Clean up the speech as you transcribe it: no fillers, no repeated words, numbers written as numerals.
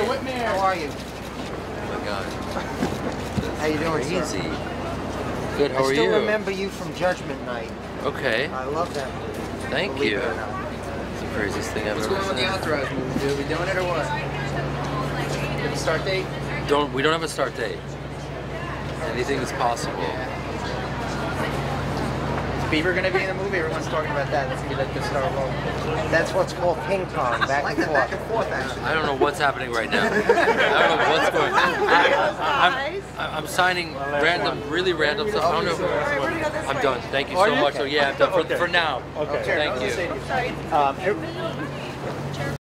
Mr. Whitmer. How are you? Oh my God. How you doing, Easy. sir? Good, how are I you? still remember you from Judgment Night. Okay. I love that movie. Thank Believe you. it or not. It's the craziest thing I've What's ever going on with seen. the Authorized movie, dude? We doing it or what? Have a start date? We don't have a start date. Anything is possible. Is Beaver gonna be in the movie? Everyone's talking about that. That's gonna be like the star role. That's what's called ping pong, back and forth. Back and forth, actually. I don't know what's happening right now. I don't know what's going on. I'm signing really random stuff. I don't know. I'm done. Thank you so much. So yeah, I'm done for now. Okay. Thank you. Sorry.